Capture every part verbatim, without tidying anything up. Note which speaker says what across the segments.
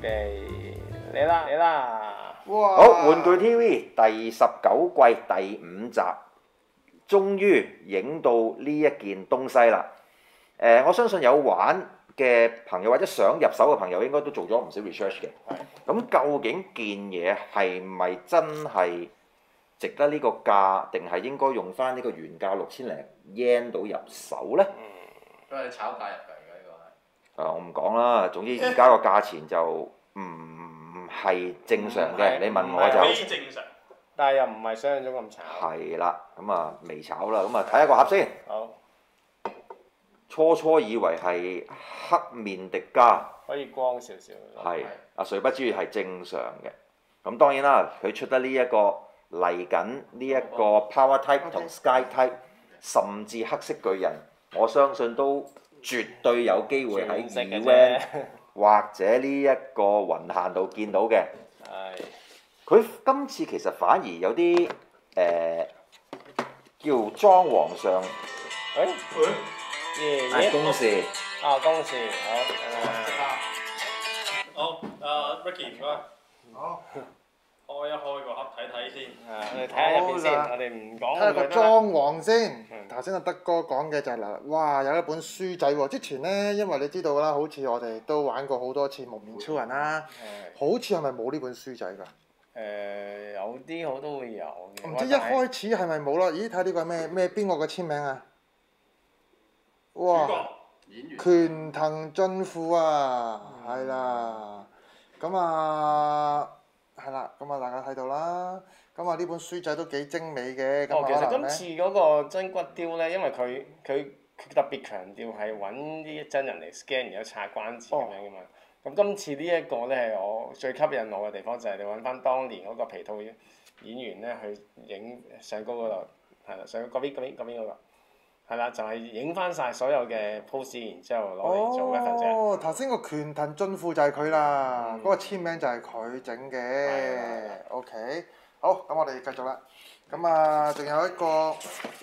Speaker 1: 備嚟啦嚟啦！
Speaker 2: 哇！
Speaker 3: 好，玩具 T V 第十九季第五集，終於影到呢一件東西啦。誒、呃，我相信有玩嘅朋友或者想入手嘅朋友，應該都做咗唔少 research 嘅。咁究竟件嘢係咪真係值得呢個價，定係應該用翻呢個原價六千零 yen 到入手呢？
Speaker 1: 嗯，
Speaker 4: 都係炒價入嚟嘅呢個係。
Speaker 3: 誒，我唔講啦。總之而家個價錢就唔係正常嘅。你問我就
Speaker 4: 非正常。
Speaker 1: 但係又唔係想象中咁炒。
Speaker 3: 係啦，咁啊未炒啦，咁啊睇下個盒先。
Speaker 1: 好，
Speaker 3: 初初以為係黑面迪迦，
Speaker 1: 可以光少少。
Speaker 3: 係啊，誰不知係正常嘅。咁當然啦，佢出得呢、這、一個嚟緊呢一個 Power Type 同 Sky Type，甚至黑色巨人，我相信都絕對有機會喺 Event 或者呢一個雲限度見到嘅。
Speaker 1: 係。
Speaker 3: 佢今次其實反而有啲誒、呃、叫裝潢上，
Speaker 1: 誒？耶耶！
Speaker 3: 公事。
Speaker 1: 啊，公事好。
Speaker 4: 好，誒 Ricky 唔該。
Speaker 2: 好。
Speaker 4: 開一開個盒睇睇先。
Speaker 1: 啊，我哋睇下入邊先，我哋唔講
Speaker 2: 睇下個裝潢先。
Speaker 1: 嗯
Speaker 2: 頭先阿德哥講嘅就係嗱，哇有一本書仔喎。之前呢，因為你知道啦，好似我哋都玩過好多次蒙面超人啦，好似係咪冇呢本書仔㗎？
Speaker 1: 誒有啲好都會有嘅。
Speaker 2: 唔知一開始係咪冇咯？咦，睇呢個係咩咩邊個嘅簽名啊？哇！
Speaker 4: 演員。
Speaker 2: 拳藤俊夫啊，係啦，咁啊係啦，咁啊大家睇到啦，咁啊呢本書仔都幾精美嘅，咁
Speaker 1: 哦，其實
Speaker 2: 可能
Speaker 1: 今次嗰個真骨雕咧，因為佢佢佢特別強調係揾啲真人嚟 scan，然後拆關節咁樣噶嘛。咁今次呢一個咧係我最吸引我嘅地方，就係你揾翻當年嗰個皮套演員咧去影上高嗰度，係啦，上嗰邊嗰邊嗰邊嗰個，係啦，就係影翻晒所有嘅 pose，然之後攞嚟做一份啫。
Speaker 2: 哦，頭先個拳藤俊夫就係佢啦，
Speaker 1: 嗯
Speaker 2: 嗰個簽名就係佢整嘅。OK，好，咁我哋繼續啦。咁啊，仲有一個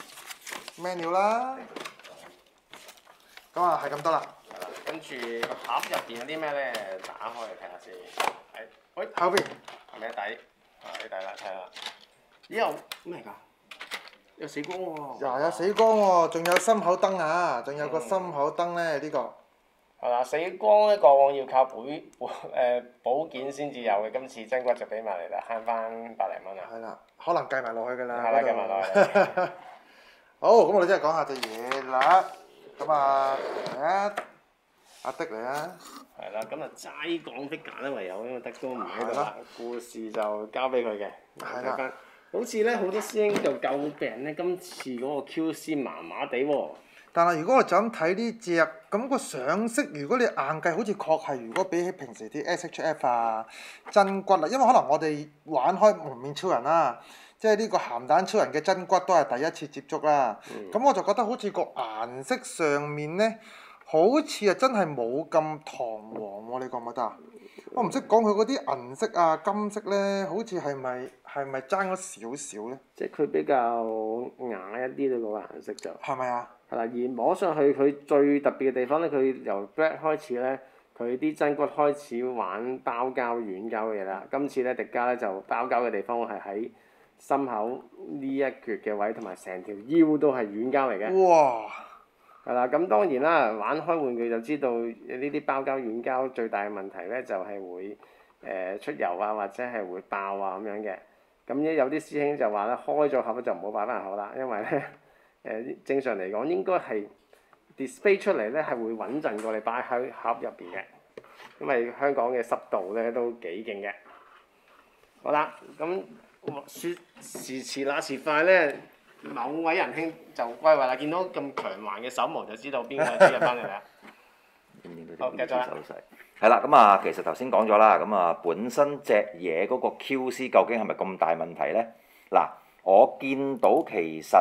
Speaker 2: menu 啦。咁啊，係咁多啦。
Speaker 1: 係啦，跟住個盒入邊有啲咩咧？打開嚟睇下先。係，喂，
Speaker 2: 後邊
Speaker 1: 係咩底？啊，啲底啦，睇下。咦？有咩嚟㗎？有死光喎！
Speaker 2: 呀，有死光喎，仲有心口燈啊，仲有個心口燈咧，呢個。
Speaker 1: 係啦，死光咧，過往要靠保保誒保件先至有嘅，今次真骨就俾埋嚟啦，慳翻百零蚊啊！
Speaker 2: 係啦，可能計埋落去㗎啦。
Speaker 1: 係啦，計埋落去。
Speaker 2: 好，咁我哋真係講下隻嘢啦。咁啊，嚟啊，阿的嚟啊！
Speaker 1: 係啦，咁啊齋講 figure 咧，唯有因為德哥唔喺度啦，故事就交俾佢嘅。
Speaker 2: 係啦
Speaker 1: 睇翻，好似咧好多師兄就詬病咧，今次嗰個 Q C 麻麻地喎。
Speaker 2: 但係如果我就咁睇呢只，咁個上色如果你硬計，好似確係如果比起平時啲 S H F 啊真骨啊，因為可能我哋玩開蒙面超人啦，即係呢個鹹蛋超人嘅真骨都係第一次接觸啦。咁、嗯、我就覺得好似個顏色上面咧，好似啊真係冇咁堂皇喎，你覺唔覺得啊？我唔識講佢嗰啲銀色啊金色咧，好似係咪係咪爭咗少少咧？
Speaker 1: 即係佢比較啞一啲咧，嗰個顏色就。
Speaker 2: 係咪啊？
Speaker 1: 係啦，而摸上去佢最特別嘅地方咧，佢由 Black 開始咧，佢啲真骨開始玩包膠軟膠嘅嘢啦。今次咧迪迦咧就包膠嘅地方係喺心口呢一橛嘅位，同埋成條腰都係軟膠嚟嘅。
Speaker 2: 哇！
Speaker 1: 係啦，咁當然啦，玩開玩具就知道呢啲包膠軟膠最大嘅問題咧，就係會誒出油啊，或者係會爆啊咁樣嘅。咁咧有啲師兄就話咧，開咗盒就唔好擺翻入口啦，因為咧。誒正常嚟講應該係 display 出嚟咧係會穩陣過你擺喺盒入邊嘅，因為香港嘅濕度咧都幾勁嘅。好啦，咁説時遲那時快咧，某位仁兄就歸位啦，見到咁強橫嘅手模就知道邊個知入翻嚟啦。好，繼續啦。
Speaker 3: 係啦，咁啊，其實頭先講咗啦，咁啊，本身隻嘢嗰個 Q C 究竟係咪咁大問題咧？嗱，我見到其實。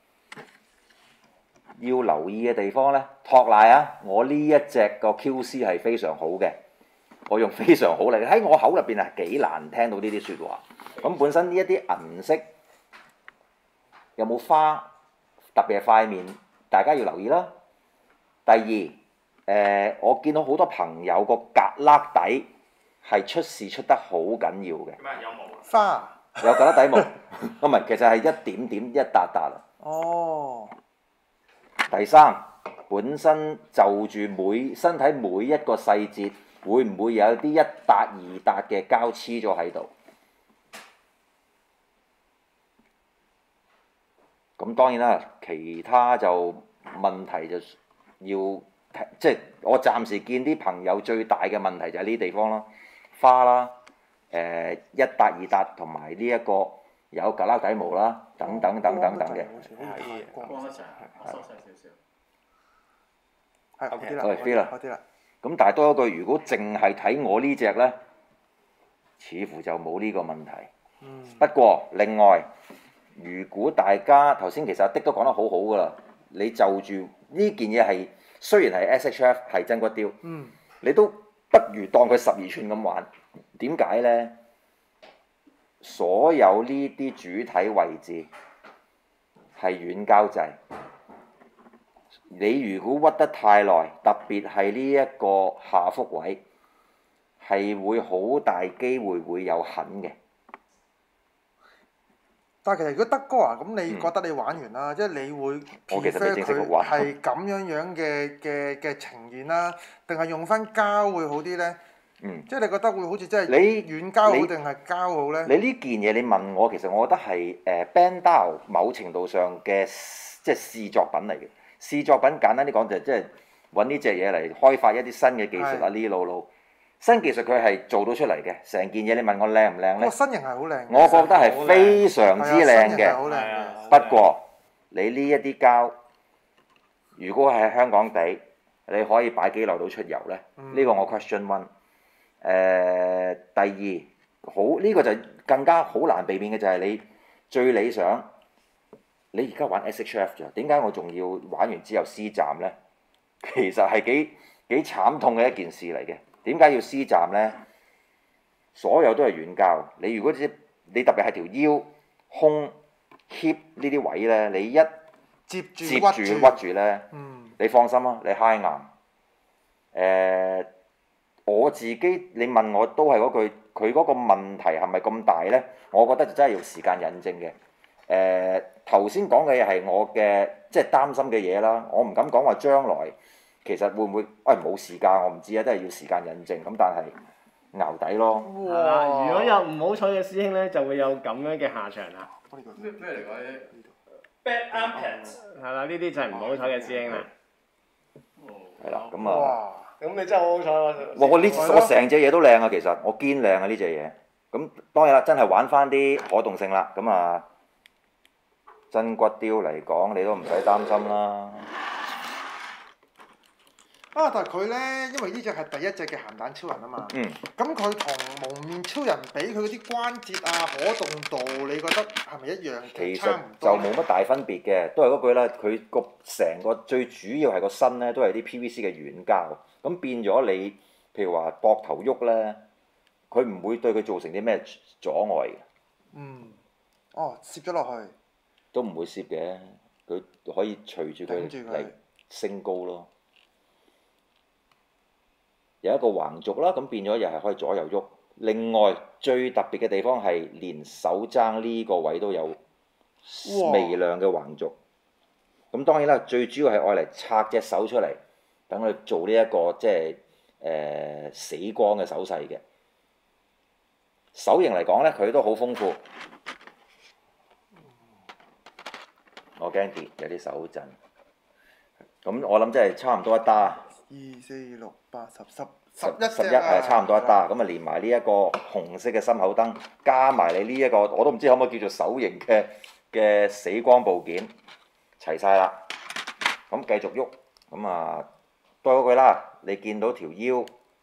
Speaker 3: 要留意嘅地方咧，托賴啊！我呢一隻個 Q C 係非常好嘅，我用非常好嚟喺我口入邊係幾難聽到呢啲説話。咁本身呢一啲銀色有冇花，特別係塊面，大家要留意啦。第二，誒、呃、我見到好多朋友個格旯底係出事出得好緊要嘅。
Speaker 4: 咩有毛啊？
Speaker 2: 花。
Speaker 3: 有胳肋底毛，唔係，其實係一點點一笪笪啊。
Speaker 2: 哦。
Speaker 3: 第三，本身就住每身體每一個細節，會唔會有啲一笪二笪嘅膠黐咗喺度？咁當然啦，其他就問題就要即係我暫時見啲朋友最大嘅問題就係呢啲地方啦，花啦，誒、呃、一笪二笪同埋呢一個有胳肋底毛啦，等等等等等嘅。
Speaker 4: 光得滯，我收細少少。
Speaker 2: 係好啲啦，
Speaker 3: 好啲啦
Speaker 2: 好啲啦。
Speaker 3: 咁但係多一句，如果淨係睇我呢只呢，似乎就冇呢個問題。
Speaker 2: 嗯。
Speaker 3: 不過另外，如果大家頭先其實阿的都講得好好㗎啦，你就住呢件嘢係雖然係 S H F 係真骨雕，
Speaker 2: 嗯、
Speaker 3: 你都不如當佢十二寸咁玩。點解呢？所有呢啲主體位置係軟膠製，你如果屈得太耐，特別係呢一個下腹位，係會好大機會會有痕嘅。
Speaker 2: 但係其實如果德哥啊，咁你覺得你玩完啦，嗯、即係你會 prefer 佢係咁樣樣嘅嘅嘅呈現啦，定係用翻膠會好啲呢？
Speaker 3: 嗯、
Speaker 2: 即係你覺得會好似真係
Speaker 3: 你
Speaker 2: 軟膠好定係膠好呢？
Speaker 3: 你呢件嘢你問我，其實我覺得係誒 Bandau 某程度上嘅即係試作品嚟嘅。試作品簡單啲講就係即係揾呢隻嘢嚟開發一啲新嘅技術啊！呢路路新技術佢係做到出嚟嘅，成件嘢你問我靚唔靚呢？
Speaker 2: 個身形係好靚。
Speaker 3: 我覺得係非常之靚嘅。
Speaker 2: 啊、
Speaker 3: 不過你呢一啲膠，如果係香港地，你可以擺幾耐到出油呢？呢、嗯、個我 question one。誒、呃，第二好呢、呢個就更加好難避免嘅就係你最理想，你而家玩 S H F 咋？點解我仲要玩完之後 C 站呢？其實係幾幾慘痛嘅一件事嚟嘅。點解要 C 站呢？所有都係軟膠。你如果只你特別係條腰、胸、hip 呢啲位呢，你一
Speaker 2: 接住
Speaker 3: 接住屈住呢，
Speaker 2: 嗯、
Speaker 3: 你放心啊，你揩硬。誒、呃。我自己你問我都係嗰句，佢嗰個問題係咪咁大呢？我覺得就真係要時間印證嘅。誒頭先講嘅嘢係我嘅即係擔心嘅嘢啦，我唔敢講話將來其實會唔會誒冇時間，我唔知啊，都係要時間印證。咁但係淆底咯。
Speaker 1: 哇！如果有唔好彩嘅師兄呢，就會有咁樣嘅下場啦。
Speaker 4: 咩咩嚟講呢 ？Bad armpits
Speaker 1: 係啦，呢啲就係唔好彩嘅師兄啦。
Speaker 3: 係啦，咁啊。
Speaker 1: 咁你真係好好彩喎！
Speaker 3: 我呢我成隻嘢都靚啊，其實我堅靚啊呢隻嘢。咁當然啦，真係玩翻啲可動性啦。咁啊，真骨雕嚟講，你都唔使擔心啦。
Speaker 2: 啊！但係佢咧，因為呢隻係第一隻嘅鹹蛋超人啊嘛。嗯。咁佢同蒙面超人比，佢嗰啲關節啊、可動度，你覺得係咪一樣？
Speaker 3: 其實就冇乜大分別嘅，都係嗰句啦。佢個成個最主要係個身咧，都係啲 P V C 嘅軟膠。咁變咗你，譬如話膊頭喐咧，佢唔會對佢造成啲咩阻礙嘅。
Speaker 2: 嗯。哦，攝咗落去。
Speaker 3: 都唔會攝嘅，佢可以隨住佢嚟升高咯。有一個橫軸啦，咁變咗又係可以左右喐。另外最特別嘅地方係連手踭呢個位都有微量嘅橫軸。咁當然啦，最主要係愛嚟拆隻手出嚟，等佢做呢、這、一個即係誒、呃、死光嘅手勢嘅。手型嚟講咧，佢都好豐富。我驚跌，有啲手震。咁我諗即係差唔多一打。
Speaker 2: 二四六八十十
Speaker 3: 十一十一係差唔多一打，咁啊連埋呢一個紅色嘅心口燈，加埋你呢、這、一個，我都唔知可唔可以叫做手型嘅嘅死光部件，齊晒啦。咁繼續喐，咁啊多嗰句啦，你見到條腰，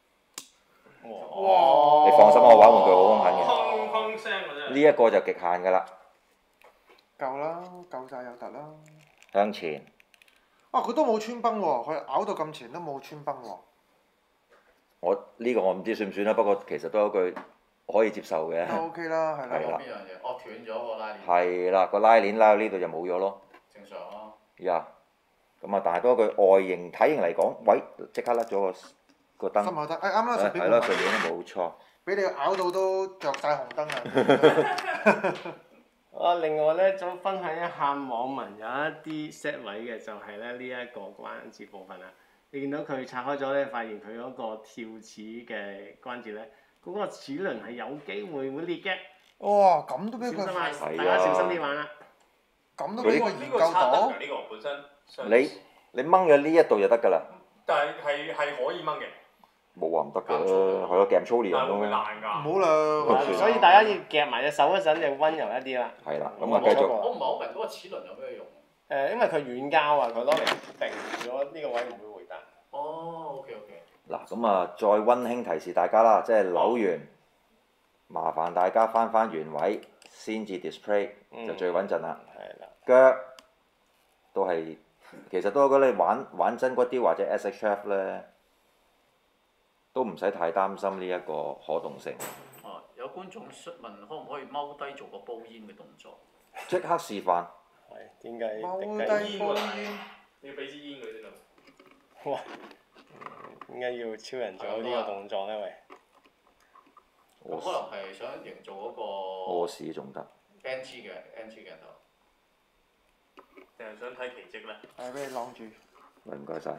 Speaker 3: 哇！你放心，我玩玩具好兇狠嘅。
Speaker 4: 砰砰聲㗎啫。
Speaker 3: 呢一個就極限㗎啦。
Speaker 2: 夠啦，夠晒有突啦。
Speaker 3: 向前。
Speaker 2: 啊！佢都冇穿崩喎，佢咬到咁前都冇穿崩喎。
Speaker 3: 我呢、這個我唔知算唔算啦，不過其實都有句可以接受嘅。
Speaker 2: 都 OK 啦，係啦。
Speaker 4: 係啦。邊樣嘢？哦，斷咗個拉鏈。
Speaker 3: 係啦，個拉鏈拉到呢度就冇咗咯。
Speaker 4: 正常咯。
Speaker 3: 呀，咁啊，但係多句外形體型嚟講，喂，即刻甩咗個個燈。
Speaker 2: 心口燈，誒啱啦，順便
Speaker 3: 係咯，順便冇錯。
Speaker 2: 俾你咬到都着晒紅燈啊！
Speaker 1: 我另外咧，想分享一下網民有一啲 set 位嘅，就係咧呢一個關節部分啦。你見到佢拆開咗咧，發現佢嗰個跳齒嘅關節咧，嗰、嗰個齒輪係有機會會裂嘅。
Speaker 2: 哇！咁都俾佢，
Speaker 1: 小心啊！
Speaker 3: 係啊
Speaker 1: 大家小心啲玩啦。
Speaker 2: 咁都俾佢
Speaker 4: 呢個
Speaker 2: 研究到
Speaker 4: 拆得㗎，。呢個本身。
Speaker 3: 你你掹咗呢一度就得㗎啦，
Speaker 4: 但係係係可以掹嘅，
Speaker 3: 冇話唔得嘅，
Speaker 4: 夾粗
Speaker 3: 係咯，夾粗連
Speaker 4: 但係會唔會
Speaker 3: 咯。
Speaker 4: 爛㗎？
Speaker 2: 唔好啦，
Speaker 3: 係
Speaker 1: 所以大家要夾埋隻手嗰陣就温柔一啲啦。
Speaker 3: 係啦，咁
Speaker 1: 冇
Speaker 3: 啊繼續。
Speaker 4: 我唔係好明嗰個齒輪有咩用？
Speaker 1: 誒，因為佢軟膠啊，佢攞嚟定咗呢個位唔會回彈。
Speaker 4: 哦，OK OK。
Speaker 3: 嗱，咁啊，再温馨提示大家啦，即係扭完，麻煩大家翻翻原位先至 display 就最穩陣啦。
Speaker 1: 係啦。
Speaker 3: 腳都係，其實都覺得你玩玩真骨雕或者 S H F 咧，都唔使太擔心呢一個可動性。
Speaker 5: 哦，有觀眾詢問可唔可以踎低做個煲煙嘅動作？
Speaker 3: 即刻示範。
Speaker 1: 係點解？
Speaker 2: 踎
Speaker 1: 點
Speaker 2: 低
Speaker 1: 解
Speaker 2: 煲煙，
Speaker 4: 你要俾支煙佢先得。
Speaker 1: 哇！點解要超人做呢個動作咧？喂！
Speaker 5: 咁可能係想營造嗰
Speaker 3: 屙
Speaker 5: 個
Speaker 3: 屎仲得。
Speaker 5: N G 嘅 N G 鏡頭。
Speaker 4: 定係想睇奇蹟咧？
Speaker 2: 係俾你晾住。
Speaker 3: 喂，唔該晒。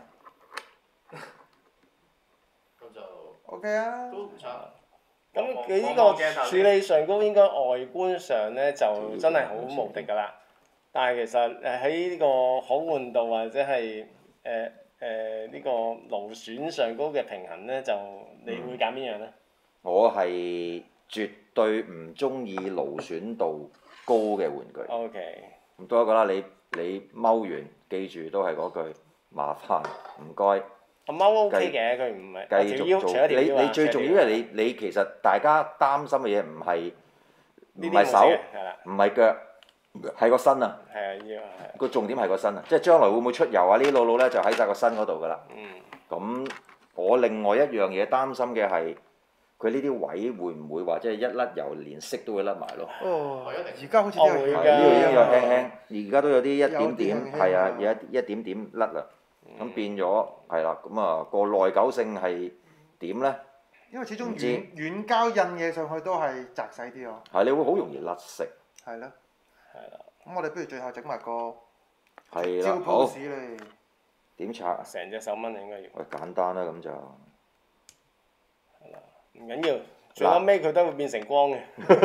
Speaker 5: 咁就
Speaker 2: O K 啊。
Speaker 5: 都唔差。
Speaker 1: 咁佢呢個處理上高應該外觀上咧就真係好無敵㗎啦。但係其實誒喺呢個可換度或者係誒誒呢個勞損上高嘅平衡咧，就你會揀邊樣咧？
Speaker 3: 我係絕對唔中意勞損度高嘅玩具。
Speaker 1: O K。
Speaker 3: 咁多一個啦，你你踎完，記住都係嗰句，麻煩唔該。
Speaker 1: 阿貓 O K 嘅，佢唔係
Speaker 3: 繼
Speaker 1: 條腰，
Speaker 3: 續做。你
Speaker 1: 除咗條腰啊
Speaker 3: 你最重要係你你其實大家擔心嘅嘢唔係唔係手，
Speaker 1: 係啦，
Speaker 3: 唔係腳，係個身啊！
Speaker 1: 係啊，腰係。
Speaker 3: 個重點係個身啊！即係將來會唔會出油啊？呢啲路路咧就喺晒個身嗰度㗎啦。
Speaker 1: 嗯。
Speaker 3: 咁我另外一樣嘢擔心嘅係佢呢啲位會唔會話即係一甩油連色都會甩埋咯？
Speaker 2: 哦，
Speaker 5: 係一定
Speaker 2: 而家好似都有
Speaker 1: 會㗎
Speaker 3: 係呢個已經有輕輕，而家都有啲一點
Speaker 2: 有
Speaker 3: 點
Speaker 2: 啲輕輕
Speaker 3: 係啊，
Speaker 2: 啊
Speaker 3: 有一一點點甩啦。咁變咗係啦，咁啊個耐久性係點咧？
Speaker 2: 因為始終
Speaker 3: 唔知
Speaker 2: 軟軟膠印嘢上去都係窄細啲哦。
Speaker 3: 係你會好容易甩色。
Speaker 2: 係咯。
Speaker 1: 係啦。
Speaker 2: 咁我哋不如最後整埋個
Speaker 3: 係啦，
Speaker 2: 招
Speaker 3: 好
Speaker 2: pose 咧。
Speaker 3: 點拆啊？
Speaker 1: 成隻手掹應該要。
Speaker 3: 喂，簡單啦，咁就
Speaker 1: 係啦，唔緊要，最後尾佢都會變成光嘅。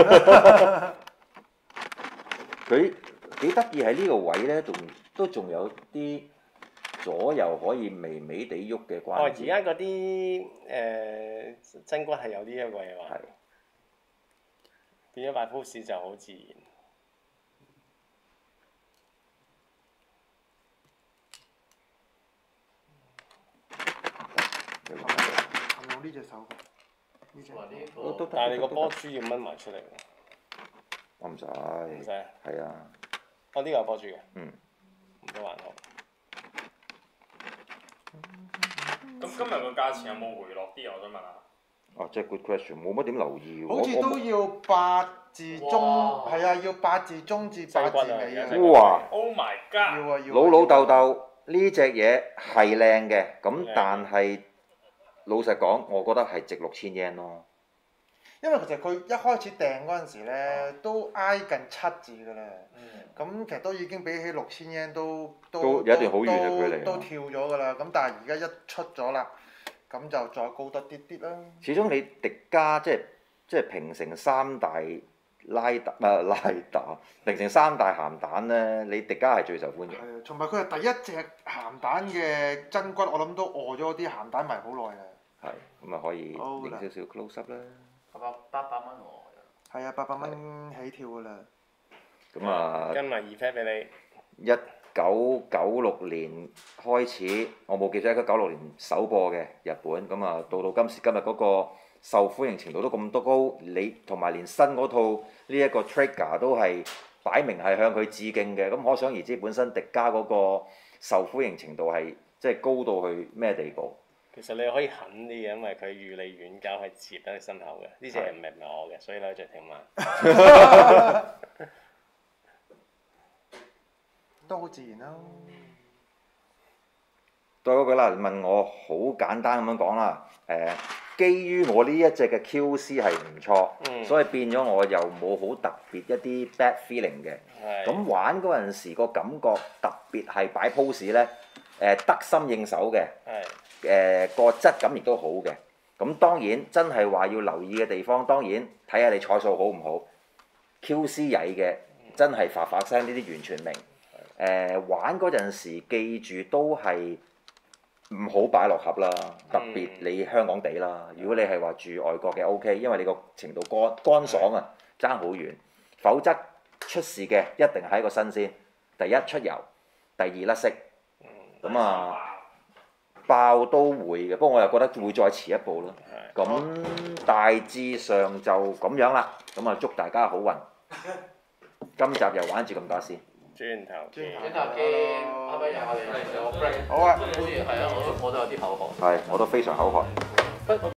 Speaker 3: 佢幾得意喺呢個位咧，仲都仲有啲左右可以微微地喐嘅
Speaker 1: 哦，
Speaker 3: 關節。
Speaker 1: 而家嗰啲誒真骨係有呢一個嘢話，
Speaker 3: 係
Speaker 1: 變咗擺 pose 就好自然。
Speaker 2: 係用呢隻手嘅。呢隻。
Speaker 5: 話呢
Speaker 3: 都都
Speaker 5: 個
Speaker 1: 但係你個波珠要掹埋出嚟喎，
Speaker 3: 我唔使。
Speaker 1: 唔使。
Speaker 3: 係啊。
Speaker 1: 哦，呢個有波珠嘅。
Speaker 3: 嗯。
Speaker 1: 唔都還好。
Speaker 4: 咁今日個價錢有冇回落啲啊？我想問下。
Speaker 3: 哦，即係 good question，冇乜點留意喎。
Speaker 2: 好似都要八字中，
Speaker 5: 哇
Speaker 2: 係啊，要八字中至八字尾啊。
Speaker 1: 細
Speaker 3: 哇！
Speaker 4: Oh my
Speaker 2: 要
Speaker 4: god！
Speaker 2: 啊要啊。
Speaker 3: 老老豆豆呢只嘢係靚嘅，咁
Speaker 1: 靚
Speaker 3: 但係老實講，我覺得係值六千 yen 咯。
Speaker 2: 因為其實佢一開始訂嗰陣時咧，都挨近七字㗎啦。
Speaker 5: 嗯。
Speaker 2: 咁其實都已經比起六千 yen 都都
Speaker 3: 都有一段好遠嘅距離啊
Speaker 2: 都都跳咗㗎啦。咁但係而家一出咗啦，咁就再高得啲啲啦。
Speaker 3: 始終你迪加即係即係平成三大拉打啊拉打，平成三大鹹蛋咧，你迪加係最受歡迎。
Speaker 2: 係啊，同埋佢係第一隻鹹蛋嘅真骨，我諗都餓咗啲鹹蛋迷好耐啦。
Speaker 3: 係，咁啊可以
Speaker 2: 好啦
Speaker 3: 影少少 close up 啦。
Speaker 5: 八百八百蚊喎。
Speaker 2: 係啊，八百蚊起跳㗎啦。
Speaker 3: 咁啊，
Speaker 1: 跟埋二 pair 俾
Speaker 3: 一九九六年開始，我冇記錯，一九九六年首播嘅日本，咁啊到到今時今日嗰個受歡迎程度都咁多高，你同埋連新嗰套呢一個 Trigger 都係擺明係向佢致敬嘅，咁可想而知本身迪加嗰個受歡迎程度係即係高到去咩地步？
Speaker 1: 你。其實你可以狠啲嘅，因為佢預你軟膠係接喺你心口嘅，呢隻唔係唔係我嘅，所以咧就聽慢。
Speaker 2: 都好自然啦。
Speaker 3: 都係嗰句啦，你問我好簡單咁樣講啦，誒、基於我呢一隻嘅 Q C 係唔錯，
Speaker 1: 嗯
Speaker 3: 所以變咗我又冇好特別一啲 bad feeling 嘅。
Speaker 1: 係
Speaker 3: 咁玩嗰陣時個感覺特別係擺 pose 咧，誒、得心應手嘅，
Speaker 1: 係
Speaker 3: 誒、個質感亦都好嘅。咁當然真係話要留意嘅地方，當然睇下你彩數好唔好。Q C 曳嘅真係發發聲，呢啲完全明。誒、玩嗰陣時記住都係唔好擺落盒啦，特別你香港地啦。如果你係話住外國嘅 O K，因為你個程度乾乾爽啊，爭好遠。否則出事嘅一定係一個新鮮，第一出油，第二甩色。咁啊爆都會嘅，不過我又覺得會再遲一步咯。咁大致上就咁樣啦。咁啊祝大家好運。今集又玩住咁多先。
Speaker 1: 轉頭見。
Speaker 5: 轉頭見，係咪又我哋有 break？
Speaker 2: 好啊。
Speaker 5: 好似係啊，我都我都有啲口渴。
Speaker 3: 係，我都非常口渴。
Speaker 5: 不